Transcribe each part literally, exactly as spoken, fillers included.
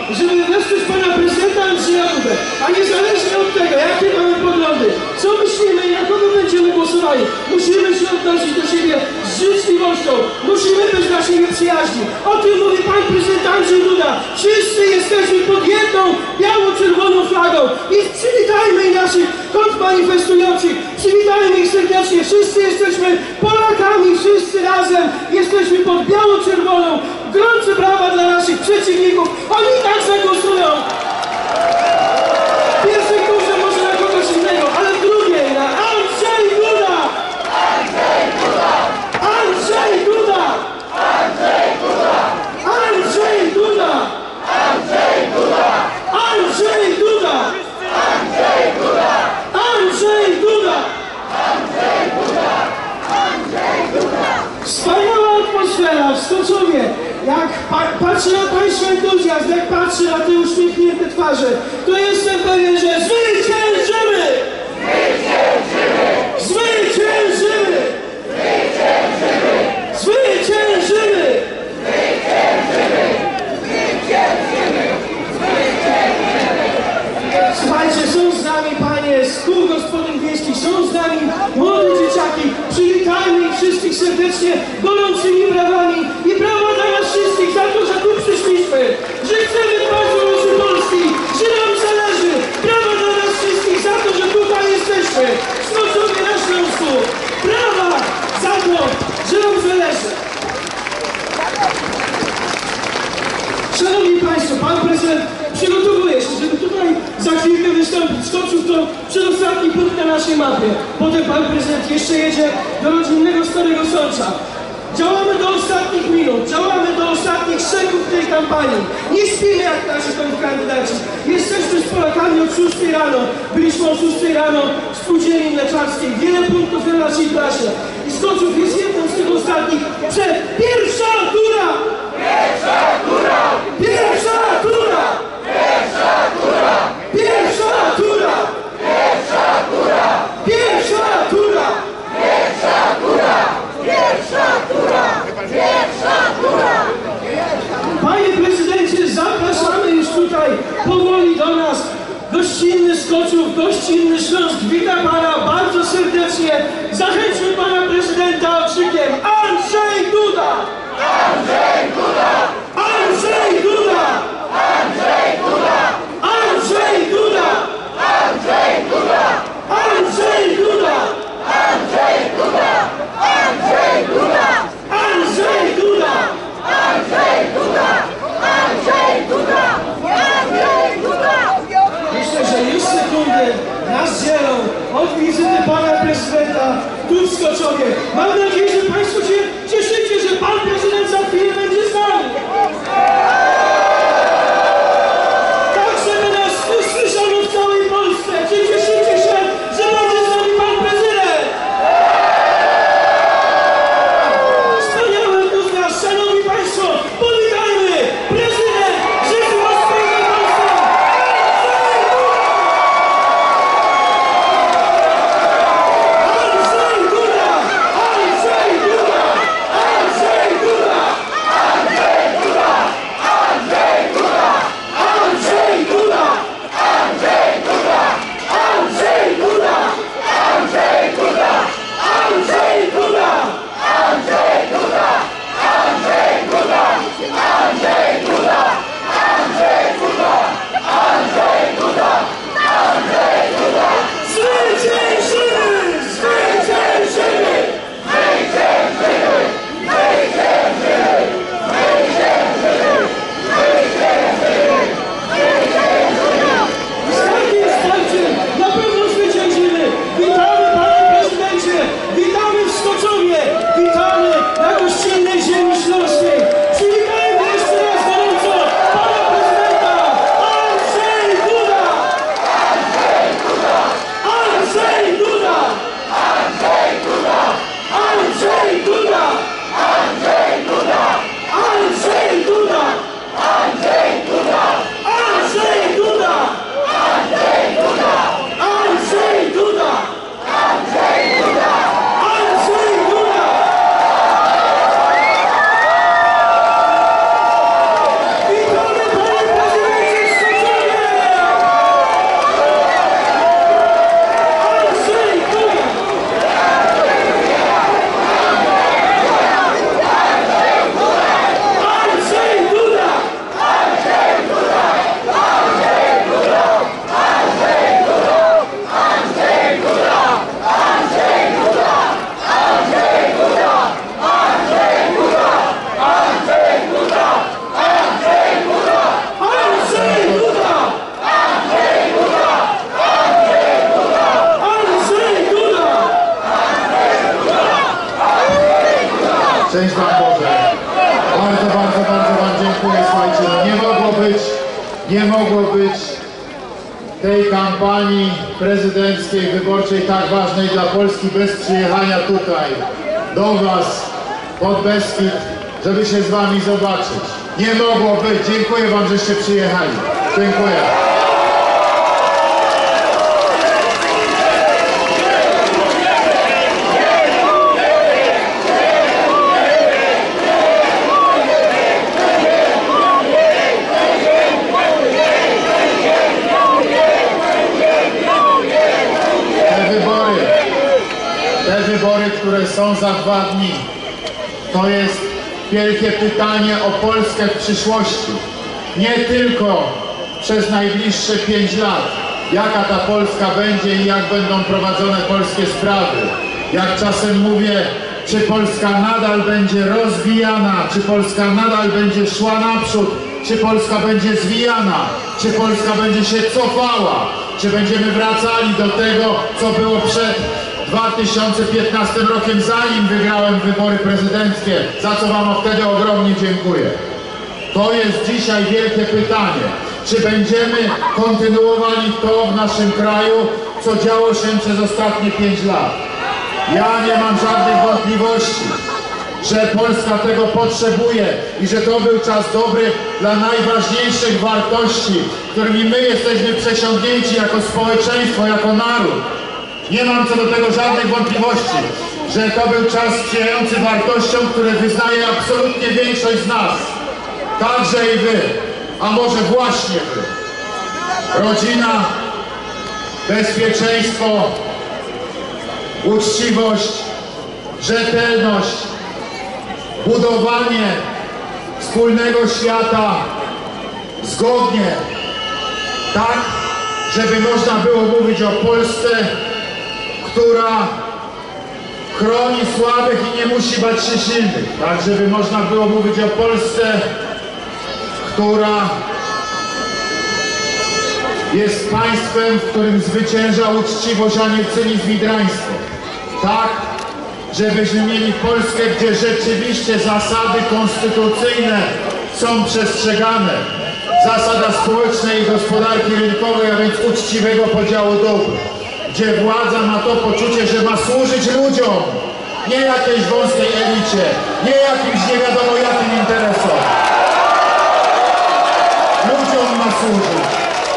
żeby wesprzeć pana prezydenta Andrzeja Dudę, a niezależnie od tego, jakie mamy poglądy, co myślimy i na kogo będziemy głosowali, musimy się odnosić do siebie z życzliwością, musimy być dla siebie przyjaźni. O tym mówi pan prezydent Andrzej Duda. Wszyscy jesteśmy pod jedną biało-czerwoną flagą i przywitajmy naszych kontrmanifestujących, przywitajmy ich serdecznie. Wszyscy jesteśmy Polakami, wszyscy razem jesteśmy pod biało-czerwoną. Gorące brawa dla naszych przeciwników. Oni tak zagłosują. W pierwszej turze może na kogoś innego, ale w drugiej na Andrzej Duda! Andrzej Duda! Andrzej Duda! Andrzej Duda! Andrzej Duda! Andrzej Duda! Andrzej Duda! Andrzej Duda! Andrzej Duda! Andrzej Duda! Andrzej Duda! Wspaniała atmosfera w Skoczowie. Jak pa patrzę na państwa entuzjazm, jak patrzę na te uśmiechnięte twarze, to jestem pewien, że zwyciężymy! Zwyciężymy! Zwyciężymy! Zwyciężymy! Zwyciężymy! Zwyciężymy! Zwyciężymy! Zwyciężymy! Słuchajcie, są z nami panie z kół gospodyń wiejskich, są z nami młode dzieciaki. Przywitajmy ich wszystkich serdecznie gorącymi brawami i brawa dla nas wszystkich za to, że tu przyszliśmy, że chcemy dbać o losy Polski, że nam zależy. Brawa dla nas wszystkich za to, że tutaj jesteśmy, w Skoczowie na Śląsku. Brawa za to, że nam zależy. Szanowni Państwo, pan prezydent przygotowuje się, żeby tutaj za chwilkę wystąpić. Skoczów to przedostatni punkt na naszej mapie. Potem pan prezydent jeszcze jedzie do rodzinnego Starego Sącza. Działamy do ostatnich minut, działamy do ostatnich szczegółów tej kampanii. Nie śpimy jak nasi kandydaci. Jesteśmy z Polakami od szóstej rano. Byliśmy o szóstej rano w Spółdzielni Mleczarskiej. Wiele punktów na naszej trasie. I Skoczów jest jedną z tych ostatnich przed pierwsza tura! Pierwsza tura! Pierwsza tura! Pierwsza tura! Pierwsza tura! Pierwsza tura! Pierwsza tura! Pierwsza tura! Pierwsza tura! Pierwsza tura! Panie prezydencie, zapraszamy już tutaj powoli do nas. Gościnny Skoczów, gościnny Śląsk. Witam pana bardzo serdecznie. Zachęćmy pana prezydenta okrzykiem Andrzej Duda! Andrzej Duda! Andrzej Duda! Andrzej Duda! Andrzej Duda! Andrzej Duda! Andrzej Duda! Andrzej Duda! Andrzej Duda! Andrzej Duda! Andrzej Duda! Andrzej Duda! Andrzej Duda! Myślę, że już sekundy nas dzielą od wizyty pana prezydenta tu w Skoczowie. Mam nadzieję, że państwo się cieszycie, że pan prezydent za chwilę będzie z nami. Tak, żeby nas usłyszano w całej Polsce. Czy cieszycie się, że będzie z nami pan prezydent? Wspaniałe tu z nas, szanowni państwo, powitajmy prezydent Rzeczypospolitej Polskiej. Andrzej Duda! Andrzej Szczęść Wam Boże. Bardzo, bardzo, bardzo Wam dziękuję. Słuchajcie, no nie mogło być, nie mogło być tej kampanii prezydenckiej, wyborczej tak ważnej dla Polski bez przyjechania tutaj, do Was, pod Beskid, żeby się z Wami zobaczyć. Nie mogło być. Dziękuję Wam, żeście przyjechali. Dziękuję. Te wybory, które są za dwa dni, to jest wielkie pytanie o Polskę w przyszłości. Nie tylko przez najbliższe pięć lat, jaka ta Polska będzie i jak będą prowadzone polskie sprawy. Jak czasem mówię, czy Polska nadal będzie rozwijana, czy Polska nadal będzie szła naprzód, czy Polska będzie zwijana, czy Polska będzie się cofała, czy będziemy wracali do tego, co było przed dwa tysiące piętnastym rokiem, zanim wygrałem wybory prezydenckie, za co Wam wtedy ogromnie dziękuję. To jest dzisiaj wielkie pytanie. Czy będziemy kontynuowali to w naszym kraju, co działo się przez ostatnie pięć lat? Ja nie mam żadnych wątpliwości, że Polska tego potrzebuje i że to był czas dobry dla najważniejszych wartości, którymi my jesteśmy przesiągnięci jako społeczeństwo, jako naród. Nie mam co do tego żadnych wątpliwości, że to był czas sprzyjający wartościom, które wyznaje absolutnie większość z nas. Także i Wy, a może właśnie Wy. Rodzina, bezpieczeństwo, uczciwość, rzetelność, budowanie wspólnego świata zgodnie, tak, żeby można było mówić o Polsce, która chroni słabych i nie musi bać się silnych, tak, żeby można było mówić o Polsce, która jest państwem, w którym zwycięża uczciwość, a nie cynizm i draństwo. Tak, żebyśmy mieli Polskę, gdzie rzeczywiście zasady konstytucyjne są przestrzegane. Zasada społecznej i gospodarki rynkowej, a więc uczciwego podziału dóbr. Gdzie władza ma to poczucie, że ma służyć ludziom, nie jakiejś wąskiej elicie, nie jakimś nie wiadomo jakim interesom. Ludziom ma służyć.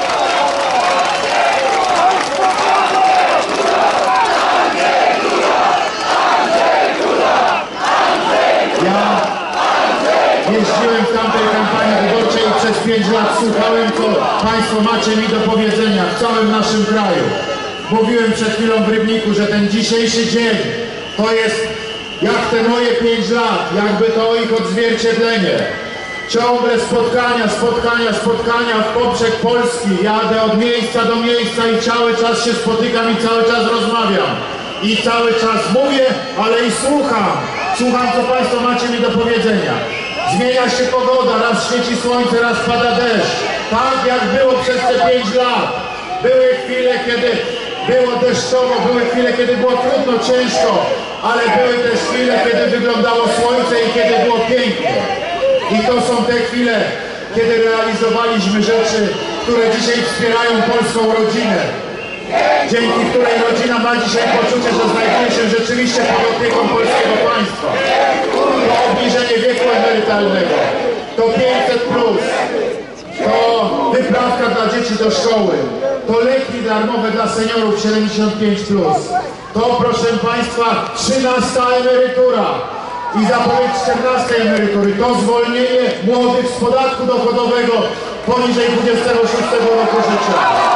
Ja jeździłem w tamtej kampanii wyborczej i przez pięć lat słuchałem, co Państwo macie mi do powiedzenia w całym naszym kraju. Mówiłem przed chwilą w Rybniku, że ten dzisiejszy dzień to jest jak te moje pięć lat, jakby to ich odzwierciedlenie. Ciągle spotkania, spotkania, spotkania w poprzek Polski. Jadę od miejsca do miejsca i cały czas się spotykam i cały czas rozmawiam. I cały czas mówię, ale i słucham. Słucham, co Państwo macie mi do powiedzenia. Zmienia się pogoda, raz świeci słońce, raz pada deszcz. Tak jak było przez te pięć lat. Były chwile, kiedy było deszczowo, były chwile, kiedy było trudno, ciężko, ale były też chwile, kiedy wyglądało słońce i kiedy było pięknie. I to są te chwile, kiedy realizowaliśmy rzeczy, które dzisiaj wspierają polską rodzinę. Dzięki której rodzina ma dzisiaj poczucie, że znajduje się rzeczywiście pod opieką polskiego państwa. To obniżenie wieku emerytalnego, to pięćset plus, to wyprawka dla dzieci do szkoły, to leki darmowe dla seniorów siedemdziesiąt pięć plus, to proszę Państwa trzynasta emerytura i zapowiedź czternastej emerytury, to zwolnienie młodych z podatku dochodowego poniżej dwudziestego szóstego roku życia.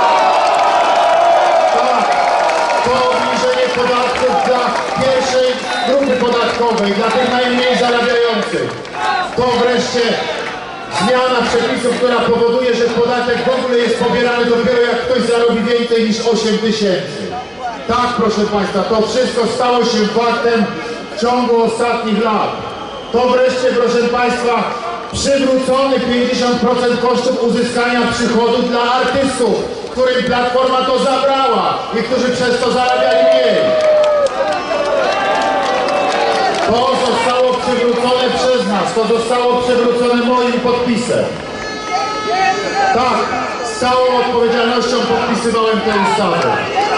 Tak, to obniżenie podatków dla pierwszej grupy podatkowej, dla tych najmniej zarabiających. To wreszcie zmiana przepisów, która powoduje, że podatek w ogóle jest pobierany dopiero jak ktoś zarobi więcej niż osiem tysięcy. Tak, proszę Państwa, to wszystko stało się faktem w ciągu ostatnich lat. To wreszcie, proszę Państwa, przywrócony pięćdziesiąt procent kosztów uzyskania przychodu dla artystów, którym Platforma to zabrała i którzy przez to zarabiali mniej. To zostało przywrócone przez nas, to zostało przywrócone moim podpisem. Tak, z całą odpowiedzialnością podpisywałem tę ustawę.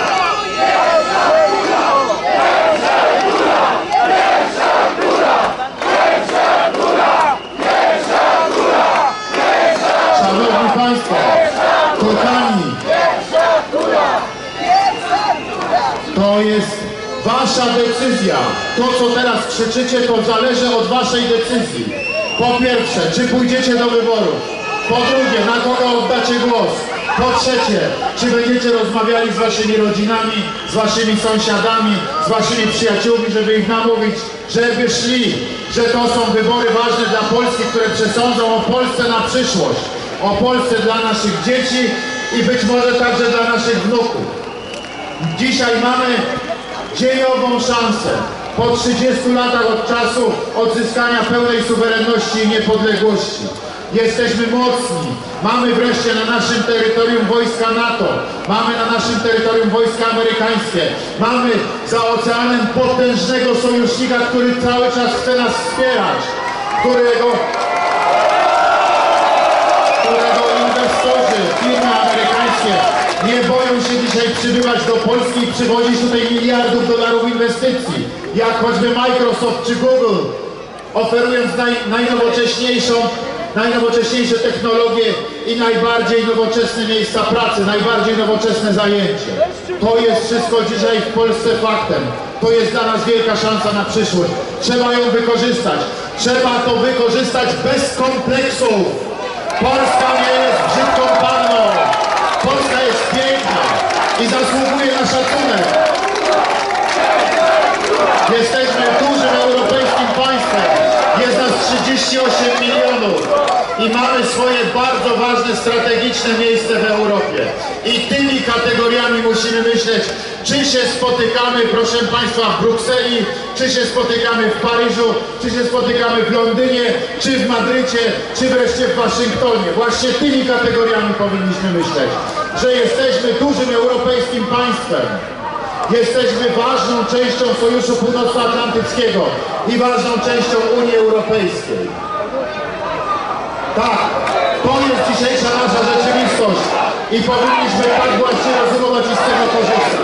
Szanowni Państwo, kochani, to jest wasza decyzja. To, co teraz krzyczycie, to zależy od waszej decyzji. Po pierwsze, czy pójdziecie do wyborów? Po drugie, na kogo oddacie głos? Po trzecie, czy będziecie rozmawiali z waszymi rodzinami, z waszymi sąsiadami, z waszymi przyjaciółmi, żeby ich namówić, żeby szli, że to są wybory ważne dla Polski, które przesądzą o Polsce na przyszłość, o Polsce dla naszych dzieci i być może także dla naszych wnuków. Dzisiaj mamy dziejową szansę. Po trzydziestu latach od czasu odzyskania pełnej suwerenności i niepodległości. Jesteśmy mocni. Mamy wreszcie na naszym terytorium wojska NATO. Mamy na naszym terytorium wojska amerykańskie. Mamy za oceanem potężnego sojusznika, który cały czas chce nas wspierać. Którego, którego inwestorzy, firmy amerykańskie nie boją się dzisiaj przybywać do Polski i przywozić tutaj miliardów dolarów inwestycji. Jak choćby Microsoft czy Google, oferując naj, najnowocześniejszą najnowocześniejsze technologie i najbardziej nowoczesne miejsca pracy, najbardziej nowoczesne zajęcie. To jest wszystko dzisiaj w Polsce faktem. To jest dla nas wielka szansa na przyszłość. Trzeba ją wykorzystać. Trzeba to wykorzystać bez kompleksów. Polska nie jest brzydką panną. Polska jest piękna i zasługuje na szacunek. Jesteśmy dużym europejskim państwem. Jest nas trzydzieści osiem milionów i mamy swoje bardzo ważne, strategiczne miejsce w Europie. I tymi kategoriami musimy myśleć, czy się spotykamy, proszę Państwa, w Brukseli, czy się spotykamy w Paryżu, czy się spotykamy w Londynie, czy w Madrycie, czy wreszcie w Waszyngtonie. Właśnie tymi kategoriami powinniśmy myśleć, że jesteśmy dużym europejskim państwem. Jesteśmy ważną częścią Sojuszu Północnoatlantyckiego i ważną częścią Unii Europejskiej. Tak, to jest dzisiejsza nasza rzeczywistość i powinniśmy tak właśnie rozumować i z tego korzystać.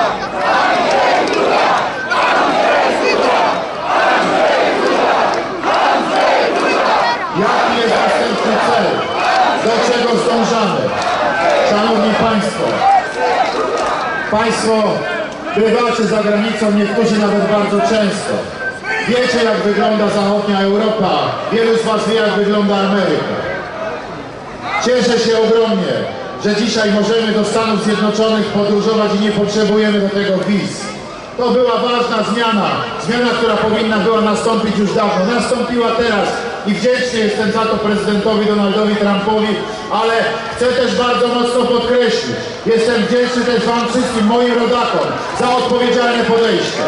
Jaki jest następny cel? Do czego zdążamy? Szanowni Państwo, Państwo bywacie za granicą, niektórzy nawet bardzo często. Wiecie, jak wygląda zachodnia Europa. Wielu z Was wie, jak wygląda Ameryka. Cieszę się ogromnie, że dzisiaj możemy do Stanów Zjednoczonych podróżować i nie potrzebujemy do tego wiz. To była ważna zmiana. Zmiana, która powinna była nastąpić już dawno. Nastąpiła teraz i wdzięczny jestem za to prezydentowi Donaldowi Trumpowi, ale chcę też bardzo mocno podkreślić, jestem wdzięczny też Wam wszystkim, moim rodakom, za odpowiedzialne podejście.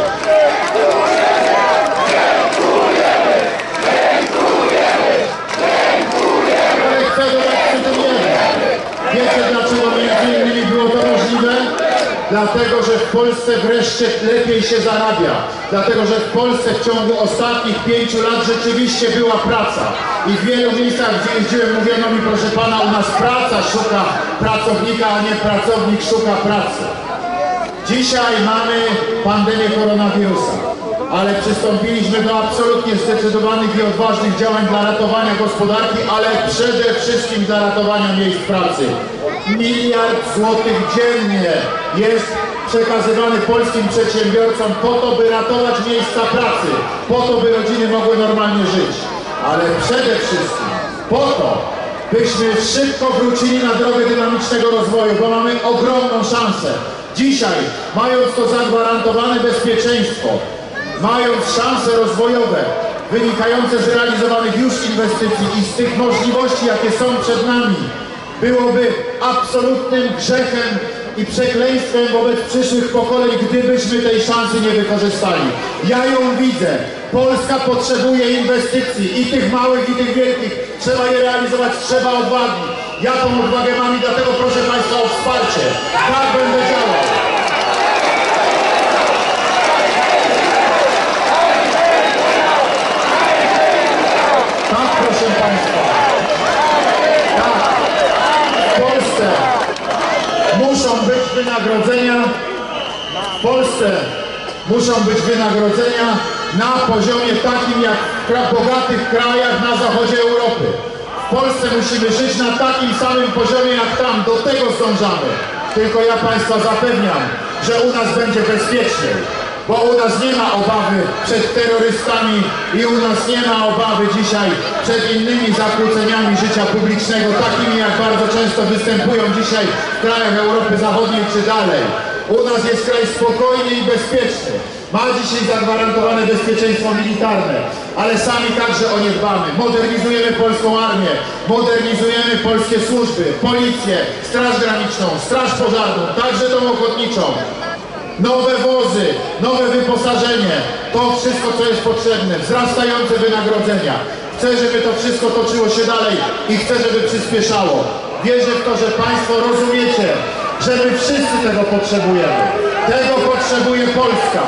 Ale chcę dodać przy tym jedno. Wiecie, dlaczego między innymi było to możliwe? Dlatego, że w Polsce wreszcie lepiej się zarabia. Dlatego, że w Polsce w ciągu ostatnich pięciu lat rzeczywiście była praca. I w wielu miejscach, gdzie jeździłem, mówiono mi, proszę Pana, u nas praca szuka pracownika, a nie pracownik szuka pracy. Dzisiaj mamy pandemię koronawirusa, ale przystąpiliśmy do absolutnie zdecydowanych i odważnych działań dla ratowania gospodarki, ale przede wszystkim dla ratowania miejsc pracy. Miliard złotych dziennie jest przekazywany polskim przedsiębiorcom po to, by ratować miejsca pracy, po to, by rodziny mogły normalnie żyć, ale przede wszystkim po to, byśmy szybko wrócili na drogę dynamicznego rozwoju, bo mamy ogromną szansę. Dzisiaj, mając to zagwarantowane bezpieczeństwo, mając szanse rozwojowe wynikające z realizowanych już inwestycji i z tych możliwości, jakie są przed nami, byłoby absolutnym grzechem i przekleństwem wobec przyszłych pokoleń, gdybyśmy tej szansy nie wykorzystali. Ja ją widzę. Polska potrzebuje inwestycji, i tych małych, i tych wielkich. Trzeba je realizować, trzeba odwagi. Ja tą odwagę mam i dlatego proszę Państwa o wsparcie. Tak będę działał. muszą być wynagrodzenia na poziomie takim jak w bogatych krajach na zachodzie Europy. W Polsce musimy żyć na takim samym poziomie jak tam, do tego zdążamy. Tylko ja Państwa zapewniam, że u nas będzie bezpieczniej, bo u nas nie ma obawy przed terrorystami i u nas nie ma obawy dzisiaj przed innymi zakłóceniami życia publicznego, takimi jak bardzo często występują dzisiaj w krajach Europy Zachodniej czy dalej. U nas jest kraj spokojny i bezpieczny. Ma dzisiaj zagwarantowane bezpieczeństwo militarne, ale sami także o nie dbamy. Modernizujemy polską armię, modernizujemy polskie służby, policję, straż graniczną, straż pożarną, także tą ochotniczą. Nowe wozy, nowe wyposażenie, to wszystko co jest potrzebne, wzrastające wynagrodzenia. Chcę, żeby to wszystko toczyło się dalej i chcę, żeby przyspieszało. Wierzę w to, że Państwo rozumiecie, że my wszyscy tego potrzebujemy. Tego potrzebuje Polska.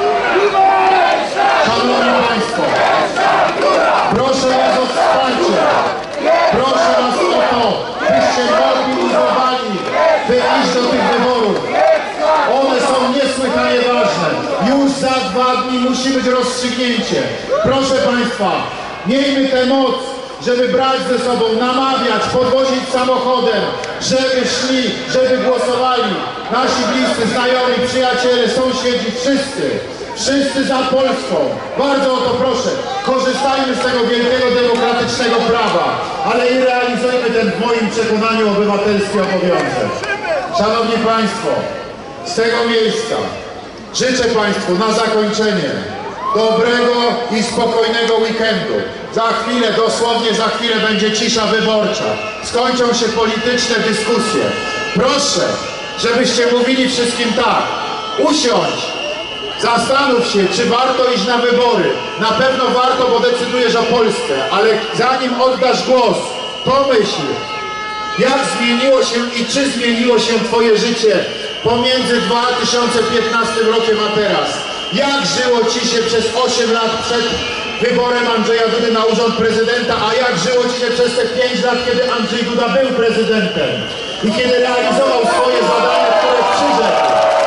Szanowni Państwo, proszę Was o wsparcie. Proszę Was o to, byście mobilizowali, by iść do tych wyborów. One są niesłychanie ważne. Już za dwa dni musi być rozstrzygnięcie. Proszę Państwa, miejmy tę moc, żeby brać ze sobą, namawiać, podwozić samochodem, żeby szli, żeby głosowali. Nasi bliscy, znajomi, przyjaciele, sąsiedzi, wszyscy, wszyscy za Polską. Bardzo o to proszę. Korzystajmy z tego wielkiego demokratycznego prawa, ale i realizujmy ten w moim przekonaniu obywatelski obowiązek. Szanowni Państwo, z tego miejsca życzę Państwu na zakończenie dobrego i spokojnego weekendu. Za chwilę, dosłownie za chwilę będzie cisza wyborcza. Skończą się polityczne dyskusje. Proszę, żebyście mówili wszystkim tak. Usiądź, zastanów się, czy warto iść na wybory. Na pewno warto, bo decydujesz o Polsce, ale zanim oddasz głos, pomyśl, jak zmieniło się i czy zmieniło się Twoje życie pomiędzy dwa tysiące piętnastym rokiem a teraz. Jak żyło Ci się przez osiem lat przed wyborem Andrzeja Dudy na urząd prezydenta, a jak żyło Ci się przez te pięć lat, kiedy Andrzej Duda był prezydentem i kiedy realizował swoje zadania, które przyrzekł.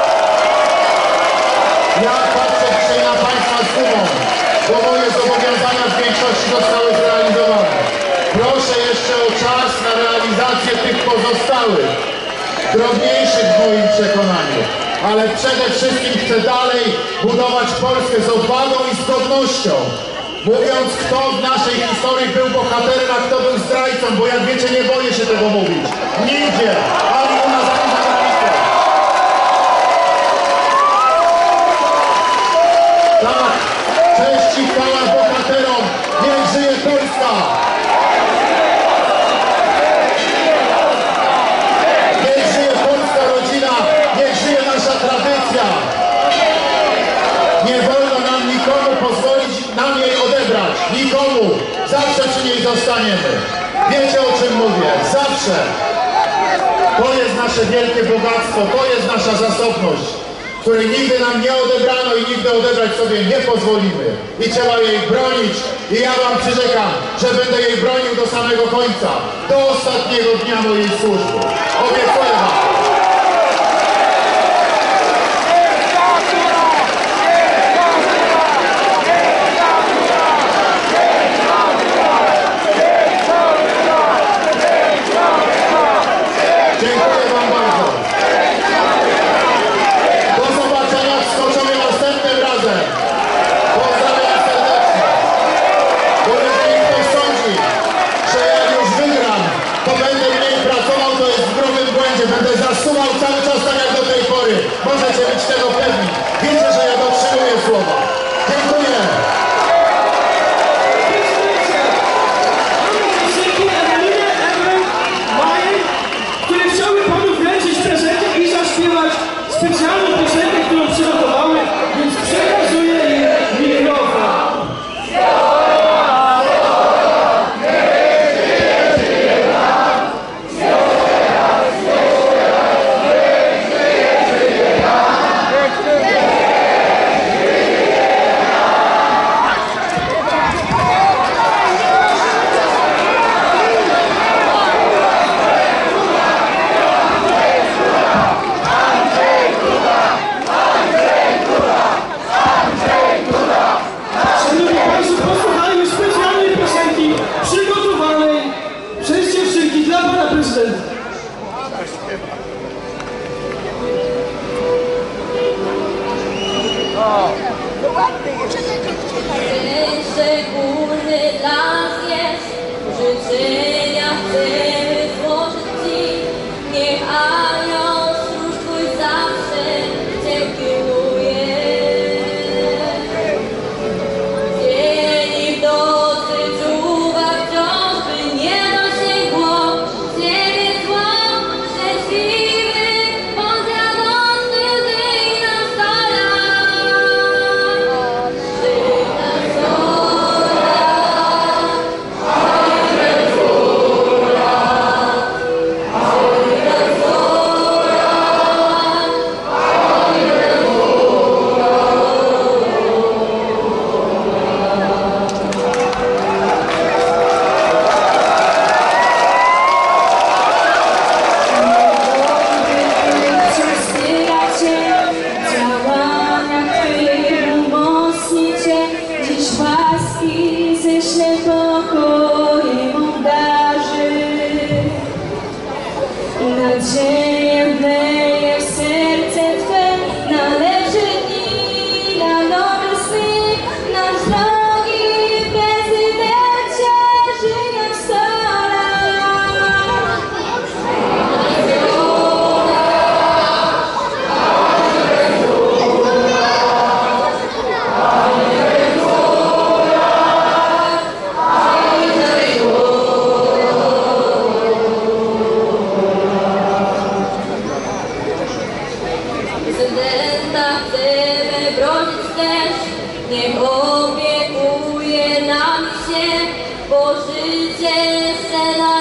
Ja patrzę dzisiaj na Państwa z dumą, bo moje zobowiązania w większości zostały zrealizowane. Proszę jeszcze o czas na realizację tych pozostałych, drobniejszych w moim przekonaniu. Ale przede wszystkim chcę dalej budować Polskę z odwagą i z godnością. Mówiąc, kto w naszej historii był bohaterem, a kto był zdrajcą, bo jak wiecie, nie boję się tego mówić. Nigdzie, ani u nas, ani za granicą. Tak, cześć i chwała bohaterom, niech żyje Polska! Niech żyje polska rodzina, niech żyje nasza tradycja. Nie wolno nam nikomu pozwolić nam jej odebrać. Nikomu. Zawsze przy niej zostaniemy. Wiecie, o czym mówię. Zawsze. To jest nasze wielkie bogactwo. To jest nasza zasobność, której nigdy nam nie odebrano i nigdy odebrać sobie nie pozwolimy. I trzeba jej bronić. I ja Wam przyrzekam, że będę jej bronił do samego końca. Do ostatniego dnia mojej służby. Obiecuję Wam. Dziękuję Wam bardzo. Do zobaczenia w Skoczowie następnym razem. Pozdrawiam serdecznie. Bo jeżeli ktoś sądzi, że jak już wygram, to będę mniej pracował, to jest w grubym błędzie. Będę za Dzień szczególny dla nas jest, życzenia chcemy złożyć Ci. Niech anioł stróż Twój zawsze Cię kieruje. Dzień i w nocy czuwa wciąż, by nie dosięgło Ciebie zło. Szczęśliwy, bądź radosny, żyj nam sto lat. Żyj nam sto nadzieję wleje w serce Twe, na lepsze dni, na nowe sny, nasz drogi prezydencie, żyj nam sto lat. Prezydenta chcemy bronić też, niech opiekuje nami się, bo życie Senatu